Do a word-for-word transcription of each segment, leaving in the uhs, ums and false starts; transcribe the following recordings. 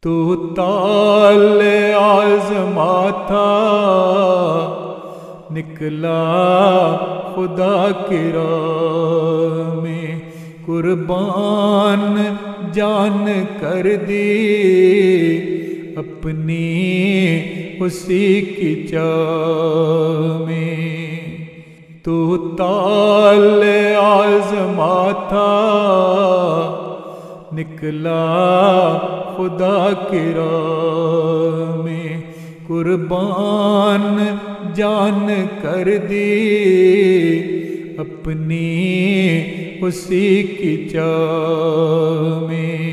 تو تال آزما تھا، نکلا خدا کی راہ میں، قربان جان کر دی اپنی اسی کی چاہ میں۔ تو تال آزما تھا، نکلا خدا کی راہ میں، قربان جان کر دی اپنی اسی کی چاہ میں،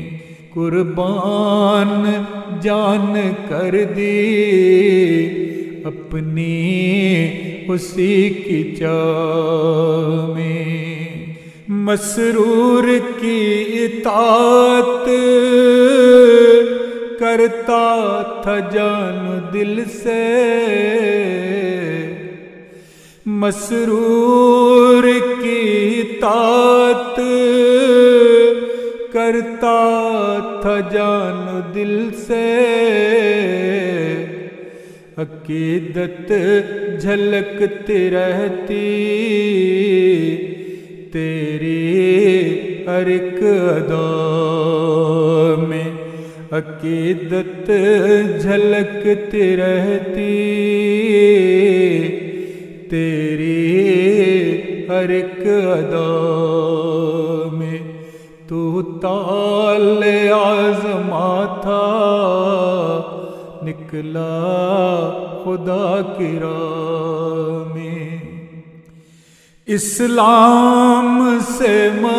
قربان جان کر دی اپنی اسی کی چاہ میں۔ مسرور کی اطاعت کرتا تھا جان دل سے، مسرور کی اطاعت کرتا تھا جان دل سے، عقیدت جھلکتی رہتی تیری ہر ایک ادا میں، عقیدت جھلکتی رہتی تیری ہر ایک ادا میں۔ تو تال آزما تھا، نکلا خدا کی راہ میں۔ اسلام سے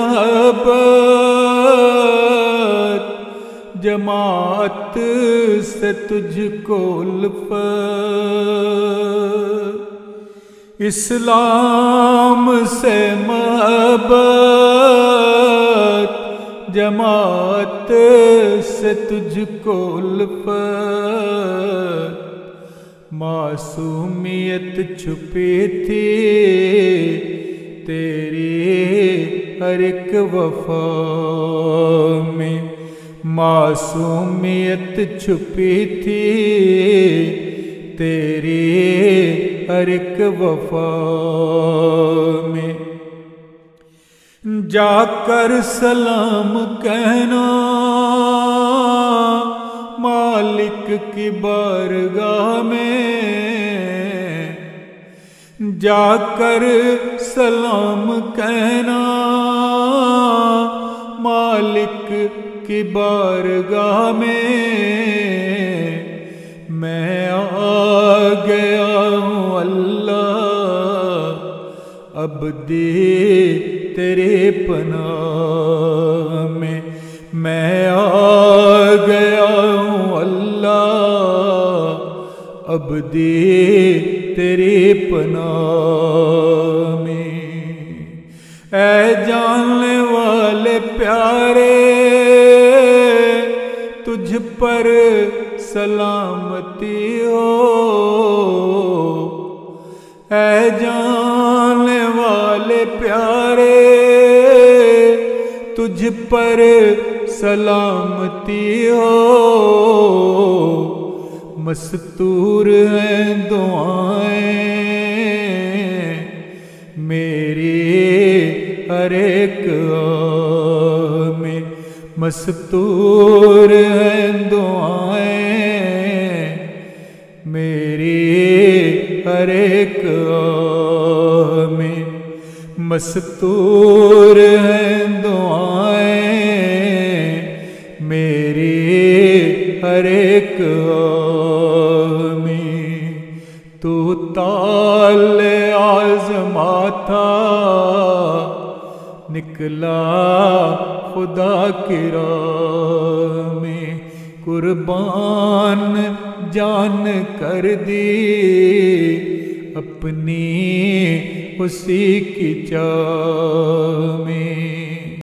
محبت، جماعت سے تجھ کو الفت، اسلام سے محبت، جماعت سے تجھ کو الفت، معصومیت چھپی تھی تیری ہر ایک وفا میں، معصومیت چھپی تھی تیری ہر ایک وفا میں۔ جا کر سلام کہنا مالک کی بارگاہ میں، جا کر سلام کہنا مالک کی بارگاہ میں، میں آ گیا ہوں اللہ عبدی تیرے پناہ میں، میں آ گیا ہوں اللہ عبدی تیری پناہ میں۔ اے جاننے والے پیارے تجھ پر سلامتی ہو، اے جاننے والے پیارے تجھ پر سلامتی ہو، مستور ہیں دعائیں میری ہر ایک آہ میں، مستور ہیں دعائیں میری ہر ایک آہ میں، مستور ہیں دعائیں میری ہر ایک آہ میں۔ تو تال آزما تھا، نکلا خدا کی راہ میں، قربان جان کر دی اپنی اسی کی چاہ میں۔